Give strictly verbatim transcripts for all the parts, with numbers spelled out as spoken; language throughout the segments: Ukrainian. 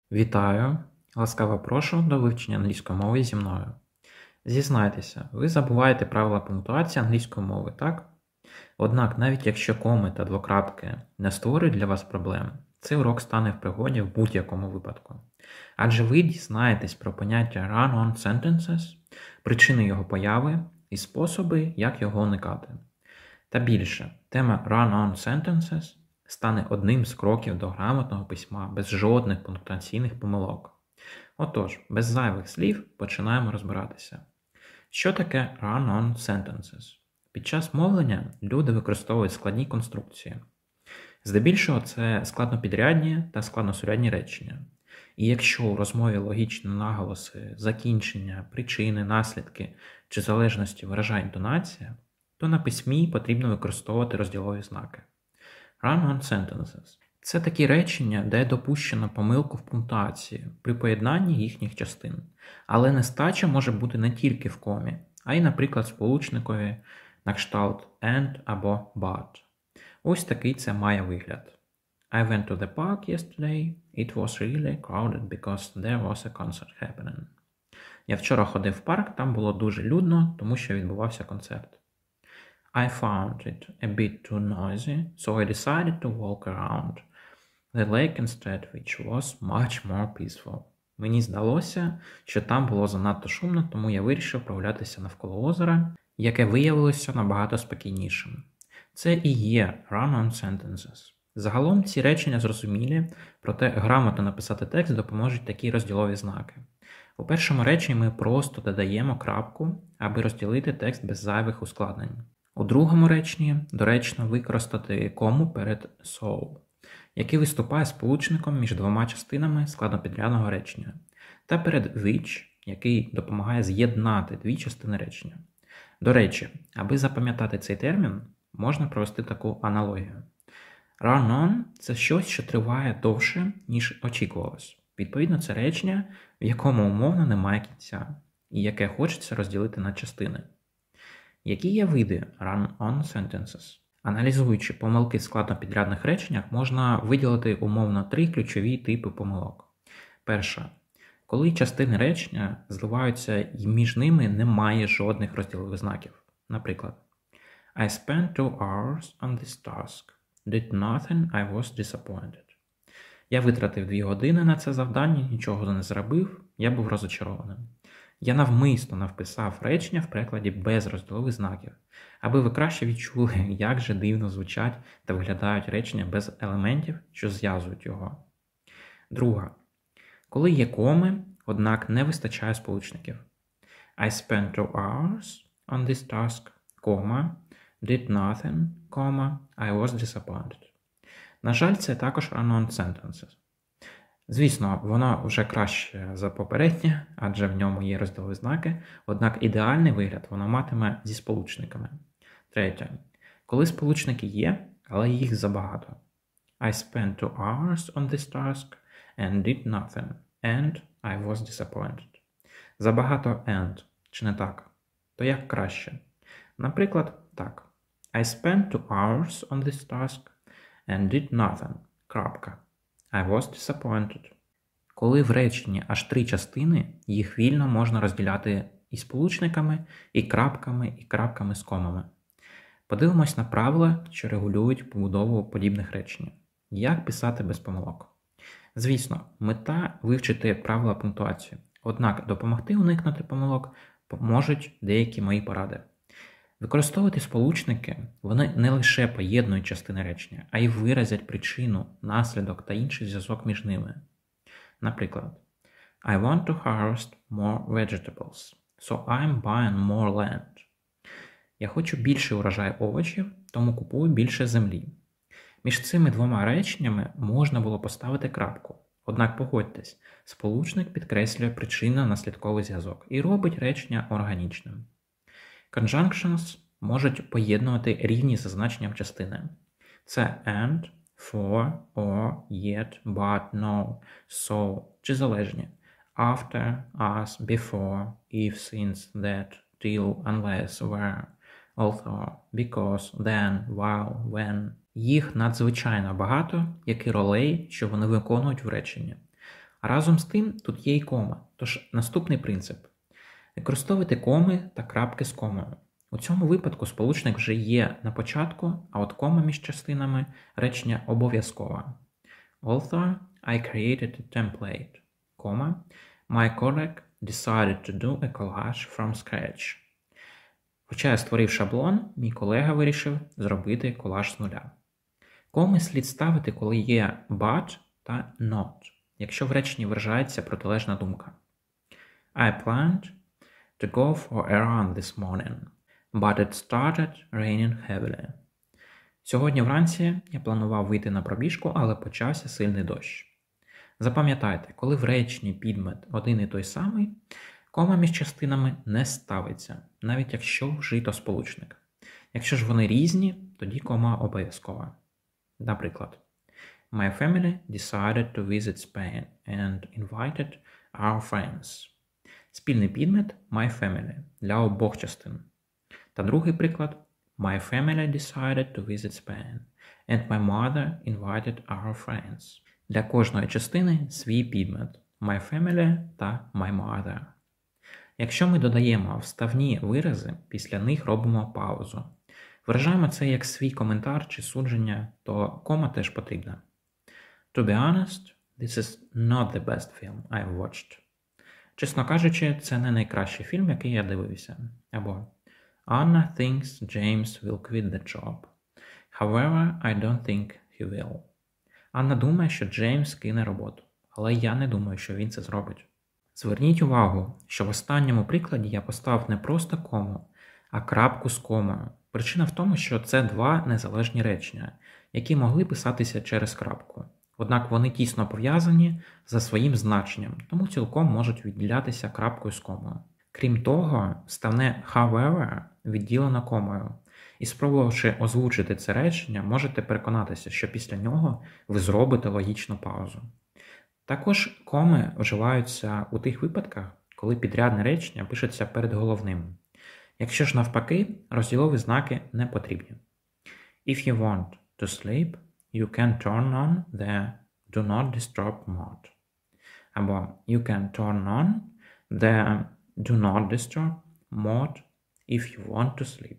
Вітаю! Ласкаво прошу до вивчення англійської мови зі мною. Зізнайтеся, ви забуваєте правила пунктуації англійської мови, так? Однак, навіть якщо коми та двокрапки не створюють для вас проблем, цей урок стане в пригоді в будь-якому випадку. Адже ви дізнаєтесь про поняття run-on sentences, причини його появи і способи, як його уникати. Та більше, тема run-on sentences стане одним з кроків до грамотного письма без жодних пунктуаційних помилок. Отож, без зайвих слів починаємо розбиратися. Що таке run-on sentences? Під час мовлення люди використовують складні конструкції. Здебільшого це складнопідрядні та складносурядні речення. І якщо у розмові логічні наголоси, закінчення, причини, наслідки чи залежності виражає інтонація, то на письмі потрібно використовувати розділові знаки. Run-on sentences – це такі речення, де допущено помилку в пунктуації при поєднанні їхніх частин. Але нестача може бути не тільки в комі, а й, наприклад, сполучникові на кшталт and або but. Ось такий це має вигляд. I went to the park yesterday. It was really crowded because there was a concert happening. Я вчора ходив в парк, там було дуже людно, тому що відбувався концерт. I found it a bit too noisy, so I decided to walk around the lake instead, which was much more peaceful. Mені здалося, що там було занадто шумно, тому я вирішив прогулятися навколо озера, яке виявилося набагато спокійнішим. Це і є run-on sentences. Загалом ці речення зрозумілі, проте грамотно написати текст допоможуть такі розділові знаки. У першому реченні ми просто додаємо крапку, аби розділити текст без зайвих ускладнень. У другому реченні доречно використати кому перед so, який виступає сполучником між двома частинами складнопідрядного речення, та перед which, який допомагає з'єднати дві частини речення. До речі, аби запам'ятати цей термін, можна провести таку аналогію. Run-on – це щось, що триває довше, ніж очікувалось. Відповідно, це речення, в якому умовно немає кінця, і яке хочеться розділити на частини. Які є види run-on sentences? Аналізуючи помилки в складнопідрядних реченнях, можна виділити умовно три ключові типи помилок. Перша. Коли частини речення зливаються і між ними немає жодних розділових знаків. Наприклад, I spent two hours on this task. Did nothing, I was disappointed. Я витратив дві години на це завдання, нічого не зробив, я був розочарованим. Я навмисно навписав речення в перекладі без розділових знаків, аби ви краще відчули, як же дивно звучать та виглядають речення без елементів, що зв'язують його. Друга. Коли є коми, однак не вистачає сполучників. I spent two hours on this task, comma, did nothing, comma, I was disappointed. На жаль, це також run-on sentences. Звісно, воно вже краще за попереднє, адже в ньому є розділові знаки, однак ідеальний вигляд воно матиме зі сполучниками. Третє. Коли сполучники є, але їх забагато. I spent two hours on this task and did nothing, and I was disappointed. Забагато and, чи не так? То як краще? Наприклад, так. I spent two hours on this task and did nothing, крапка. I was disappointed. Коли в реченні аж три частини, їх вільно можна розділяти і сполучниками, і крапками, і крапками з комами. Подивимось на правила, що регулюють побудову подібних речень. Як писати без помилок? Звісно, мета – вивчити правила пунктуації. Однак допомогти уникнути помилок можуть деякі мої поради. Використовувати сполучники, вони не лише поєднують частини речення, а й виразять причину, наслідок та інший зв'язок між ними. Наприклад, I want to harvest more vegetables, so I'm buying more land. Я хочу більше урожай овочів, тому купую більше землі. Між цими двома реченнями можна було поставити крапку. Однак погодьтесь, сполучник підкреслює причинно-наслідковий зв'язок і робить речення органічним. Conjunctions можуть поєднувати рівні за значенням частини. Це and, for, or, yet, but, no, so, чи залежні. After, as, before, if, since, that, till, unless, where, although, because, then, while, when. Їх надзвичайно багато, як і ролей, що вони виконують в реченні. А разом з тим тут є і кома. Тож наступний принцип. Використовуйте коми та крапки з комою. У цьому випадку сполучник вже є на початку, а от кома між частинами речення обов'язкова. Author, I created a template. Кома. My colleague decided to do a collage from scratch. Хоча я створив шаблон, мій колега вирішив зробити колаж з нуля. Коми слід ставити, коли є but та not, якщо в реченні виражається протилежна думка. I planned to go for a run this morning, but it started raining heavily. Сьогодні вранці я планував вийти на пробіжку, але почався сильний дощ. Запам'ятайте, коли в реченні підмет один і той самий, кома між частинами не ставиться, навіть якщо вжито сполучник. Якщо ж вони різні, тоді кома обов'язкова. Наприклад, My family decided to visit Spain and invited our friends. Спільний підмет My family для обох частин. Та другий приклад My family decided to visit Spain and my mother invited our friends. Для кожної частини свій підмет My family та My mother. Якщо ми додаємо вставні вирази, після них робимо паузу. Виражаємо це як свій коментар чи судження, то кома теж потрібна. To be honest, this is not the best film I've watched. Чесно кажучи, це не найкращий фільм, який я дивився. Або Anna thinks James will quit the job. However, I don't think he will. Анна думає, що Джеймс кине роботу, але я не думаю, що він це зробить. Зверніть увагу, що в останньому прикладі я поставив не просто кому, а крапку з комою. Причина в тому, що це два незалежні речення, які могли писатися через крапку. Однак вони тісно пов'язані за своїм значенням, тому цілком можуть відділятися крапкою з комою. Крім того, вставне however відділено комою. І спробувавши озвучити це речення, можете переконатися, що після нього ви зробите логічну паузу. Також коми вживаються у тих випадках, коли підрядне речення пишеться перед головним. Якщо ж навпаки, розділові знаки не потрібні. If you want to sleep, you can turn on the do not disturb mode. Або you can turn on the do not disturb mode if you want to sleep.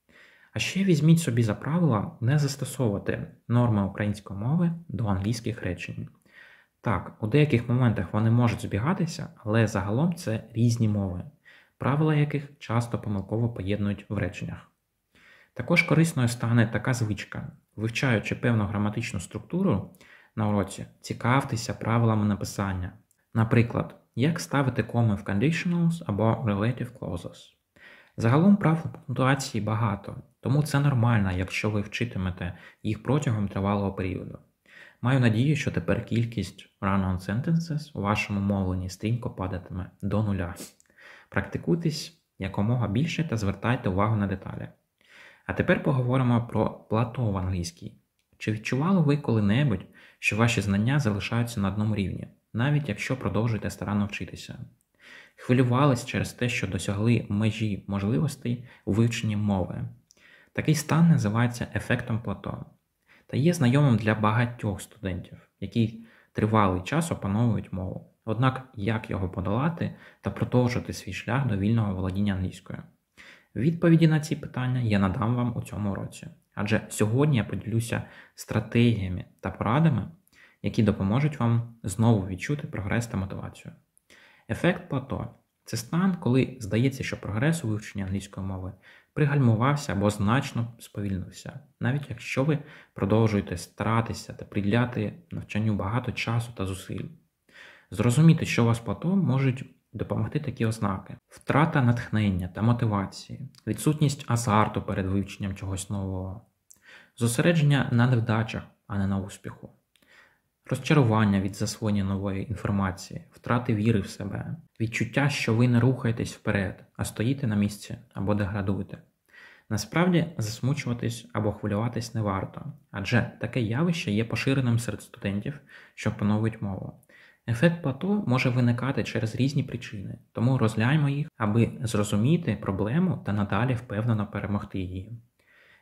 А ще візьміть собі за правило не застосовувати норми української мови до англійських речень. Так, у деяких моментах вони можуть збігатися, але загалом це різні мови, правила яких часто помилково поєднують в реченнях. Також корисною стане така звичка. Вивчаючи певну граматичну структуру на уроці, цікавтеся правилами написання. Наприклад, як ставити коми в conditionals або relative clauses. Загалом правил пунктуації багато, тому це нормально, якщо ви вчитимете їх протягом тривалого періоду. Маю надію, що тепер кількість run-on sentences у вашому мовленні стрімко падатиме до нуля. Практикуйтесь якомога більше та звертайте увагу на деталі. А тепер поговоримо про плато в англійській. Чи відчували ви коли-небудь, що ваші знання залишаються на одному рівні, навіть якщо продовжуєте старанно вчитися? Хвилювались через те, що досягли межі можливостей у вивченні мови? Такий стан називається ефектом плато та є знайомим для багатьох студентів, які тривалий час опановують мову. Однак, як його подолати та продовжити свій шлях до вільного володіння англійською? Відповіді на ці питання я надам вам у цьому уроці. Адже сьогодні я поділюся стратегіями та порадами, які допоможуть вам знову відчути прогрес та мотивацію. Ефект плато – це стан, коли здається, що прогрес у вивченні англійської мови пригальмувався або значно сповільнився, навіть якщо ви продовжуєте старатися та приділяти навчанню багато часу та зусиль. Зрозуміти, що у вас плато, можуть допомогти такі ознаки: втрата натхнення та мотивації, відсутність азарту перед вивченням чогось нового, зосередження на невдачах, а не на успіху, розчарування від засвоєння нової інформації, втрати віри в себе, відчуття, що ви не рухаєтесь вперед, а стоїте на місці або деградуєте. Насправді, засмучуватись або хвилюватись не варто, адже таке явище є поширеним серед студентів, що опановують мову. Ефект плато може виникати через різні причини, тому розгляньмо їх, аби зрозуміти проблему та надалі впевнено перемогти її.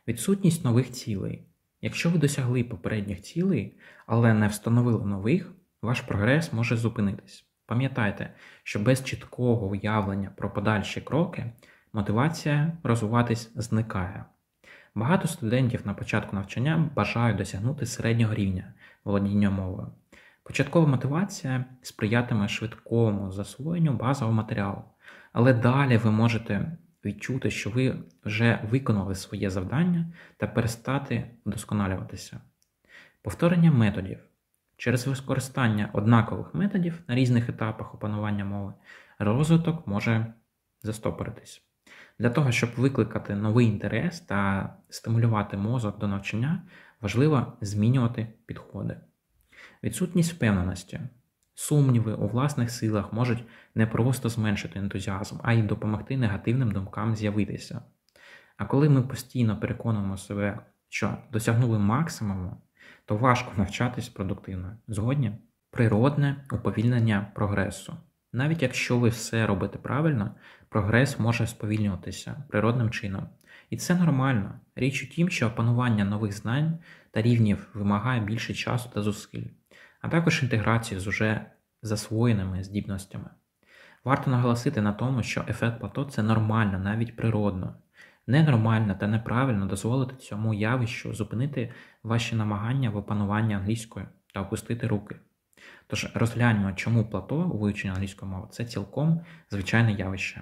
Відсутність нових цілей. Якщо ви досягли попередніх цілей, але не встановили нових, ваш прогрес може зупинитись. Пам'ятайте, що без чіткого уявлення про подальші кроки мотивація розвиватись зникає. Багато студентів на початку навчання бажають досягнути середнього рівня володіння мовою. Початкова мотивація сприятиме швидкому засвоєнню базового матеріалу, але далі ви можете відчути, що ви вже виконали своє завдання та перестати вдосконалюватися. Повторення методів. Через використання однакових методів на різних етапах опанування мови розвиток може застопоритись. Для того, щоб викликати новий інтерес та стимулювати мозок до навчання, важливо змінювати підходи. Відсутність впевненості. Сумніви у власних силах можуть не просто зменшити ентузіазм, а й допомогти негативним думкам з'явитися. А коли ми постійно переконуємо себе, що досягнули максимуму, то важко навчатись продуктивно. Згодні? Природне уповільнення прогресу. Навіть якщо ви все робите правильно, прогрес може сповільнюватися природним чином. І це нормально. Річ у тім, що опанування нових знань та рівнів вимагає більше часу та зусиль, а також інтеграцію з уже засвоєними здібностями. Варто наголосити на тому, що ефект плато – це нормально, навіть природно. Ненормально та неправильно дозволити цьому явищу зупинити ваші намагання в опануванні англійської та опустити руки. Тож розгляньмо, чому плато у вивченні англійської мови – це цілком звичайне явище.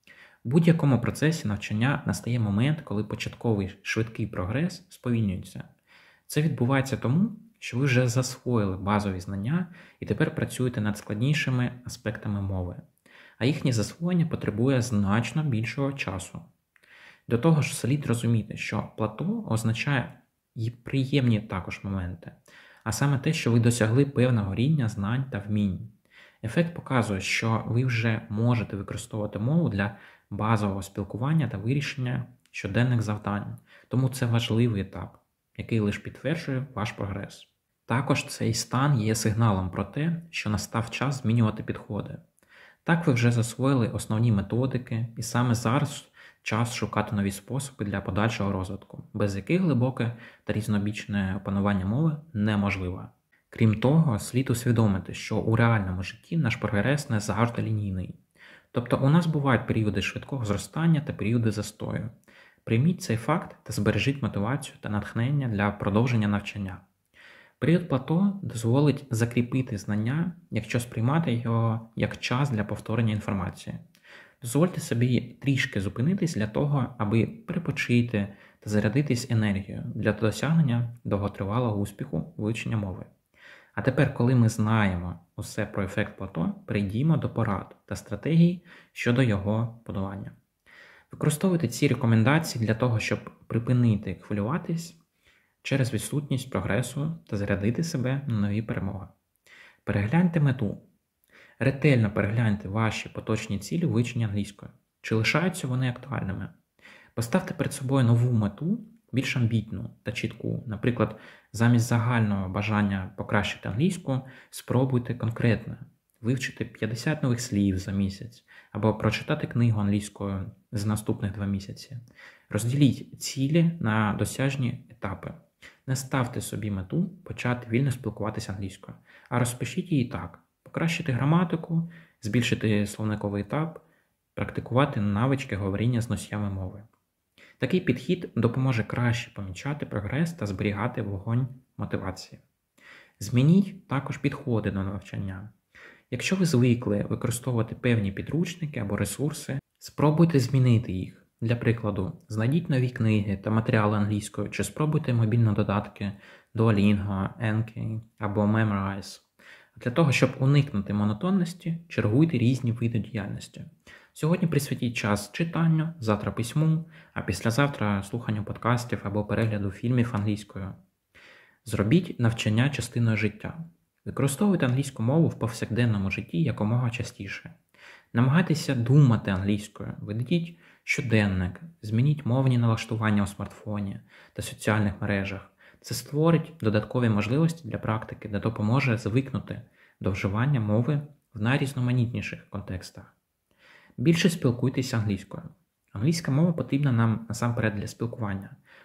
В будь-якому процесі навчання настає момент, коли початковий швидкий прогрес сповільнюється. Це відбувається тому, що ви вже засвоїли базові знання і тепер працюєте над складнішими аспектами мови, а їхнє засвоєння потребує значно більшого часу. До того ж, слід розуміти, що плато означає і приємні також моменти, а саме те, що ви досягли певного рівня знань та вмінь. Ефект показує, що ви вже можете використовувати мову для базового спілкування та вирішення щоденних завдань, тому це важливий етап, який лише підтверджує ваш прогрес. Також цей стан є сигналом про те, що настав час змінювати підходи. Так ви вже засвоїли основні методики, і саме зараз час шукати нові способи для подальшого розвитку, без яких глибоке та різнобічне опанування мови неможливо. Крім того, слід усвідомити, що у реальному житті наш прогрес не завжди лінійний. Тобто у нас бувають періоди швидкого зростання та періоди застою. Прийміть цей факт та збережіть мотивацію та натхнення для продовження навчання. Період плато дозволить закріпити знання, якщо сприймати його як час для повторення інформації. Дозвольте собі трішки зупинитись для того, аби перепочити та зарядитись енергією для досягнення довготривалого успіху вивчення мови. А тепер, коли ми знаємо усе про ефект плато, перейдімо до порад та стратегій щодо його подолання. Використовуйте ці рекомендації для того, щоб припинити хвилюватись через відсутність прогресу та зарядити себе на нові перемоги. Перегляньте мету. Ретельно перегляньте ваші поточні цілі у вивченні англійської. Чи лишаються вони актуальними? Поставте перед собою нову мету, більш амбітну та чітку. Наприклад, замість загального бажання покращити англійську, спробуйте конкретно вивчити п'ятдесят нових слів за місяць або прочитати книгу англійською за наступних два місяці. Розділіть цілі на досяжні етапи. Не ставте собі мету почати вільно спілкуватися англійською, а розпишіть її так. Покращити граматику, збільшити словниковий етап, практикувати навички говоріння з носіями мови. Такий підхід допоможе краще помічати прогрес та зберігати вогонь мотивації. Змініть також підходи до навчання. Якщо ви звикли використовувати певні підручники або ресурси, спробуйте змінити їх. Для прикладу, знайдіть нові книги та матеріали англійською, чи спробуйте мобільні додатки Duolingo, Anki або Memrise. Для того, щоб уникнути монотонності, чергуйте різні види діяльності. Сьогодні присвятіть час читанню, завтра письму, а післязавтра слуханню подкастів або перегляду фільмів англійською. Зробіть навчання частиною життя. Використовуйте англійську мову в повсякденному житті якомога частіше. Намагайтеся думати англійською, ведіть щоденник, змініть мовні налаштування у смартфоні та соціальних мережах. Це створить додаткові можливості для практики, де допоможе звикнути до вживання мови в найрізноманітніших контекстах. Більше спілкуйтеся англійською. Англійська мова потрібна нам насамперед для спілкування.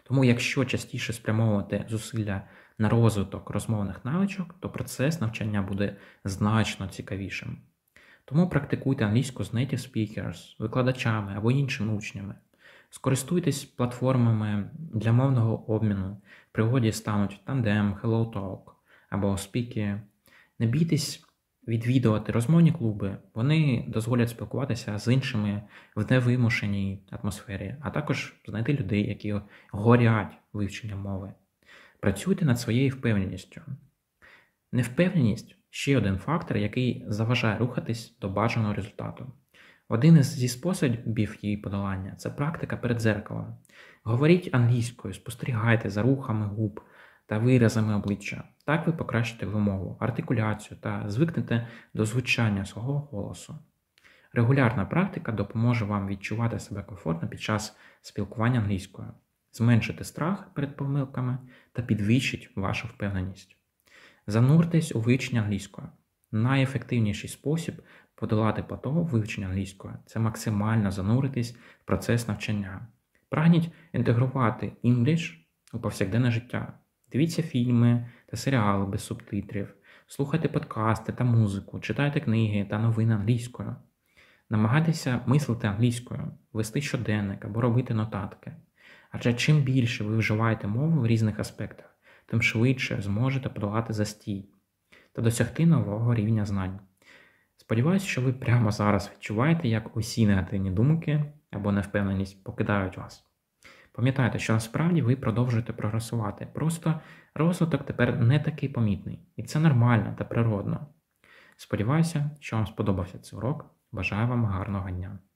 Тому якщо частіше спрямовувати зусилля на розвиток розмовних навичок, то процес навчання буде значно цікавішим. Тому практикуйте англійську з native speakers, викладачами або іншими учнями. Скористуйтесь платформами для мовного обміну. В пригоді стануть Tandem, HelloTalk або Speaky. Не бійтесь відвідувати розмовні клуби. Вони дозволять спілкуватися з іншими в невимушеній атмосфері, а також знайти людей, які горять вивченням мови. Працюйте над своєю впевненістю. Невпевненість – ще один фактор, який заважає рухатись до бажаного результату. Один із зі способів її подолання – це практика перед дзеркалом. Говоріть англійською, спостерігайте за рухами губ та виразами обличчя. Так ви покращите вимову, артикуляцію та звикнете до звучання свого голосу. Регулярна практика допоможе вам відчувати себе комфортно під час спілкування англійською, зменшити страх перед помилками та підвищить вашу впевненість. Зануртесь у вивчення англійської. Найефективніший спосіб подолати плато вивчення англійської – це максимально зануритись в процес навчання. Прагніть інтегрувати English у повсякденне життя. Дивіться фільми та серіали без субтитрів, слухайте подкасти та музику, читайте книги та новини англійською. Намагайтеся мислити англійською, вести щоденник або робити нотатки. Адже чим більше ви вживаєте мову в різних аспектах, тим швидше зможете подолати застій та досягти нового рівня знань. Сподіваюся, що ви прямо зараз відчуваєте, як усі негативні думки або невпевненість покидають вас. Пам'ятайте, що насправді ви продовжуєте прогресувати, просто розвиток тепер не такий помітний, і це нормально та природно. Сподіваюся, що вам сподобався цей урок. Бажаю вам гарного дня.